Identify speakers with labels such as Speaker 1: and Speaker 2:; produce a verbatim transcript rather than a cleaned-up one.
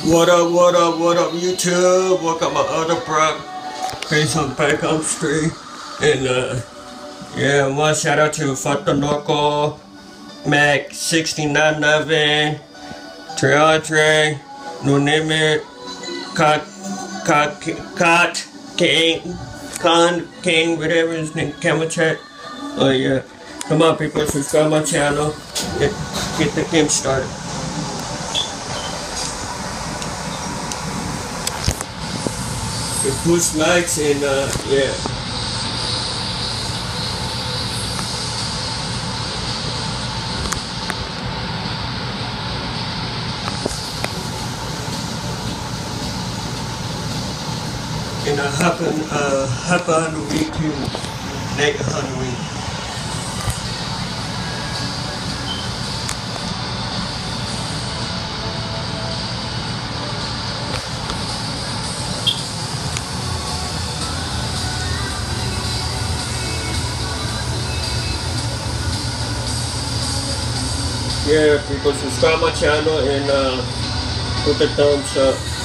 Speaker 1: What up, what up, what up, YouTube? Welcome my other bro. Face on back on street. And, uh, yeah, one shout out to Fatanoco, Mac sixty-nine eleven, Triandre, No Limit, Cot, Cot, Cot, King, Con, King, whatever his name, camera chat. Oh, yeah. Come on, people, subscribe my channel. Get, get the game started. The push mics and uh yeah. And I happen uh happen on the week to make a Halloween. Yeah, people, subscribe my channel and uh, put the thumbs up.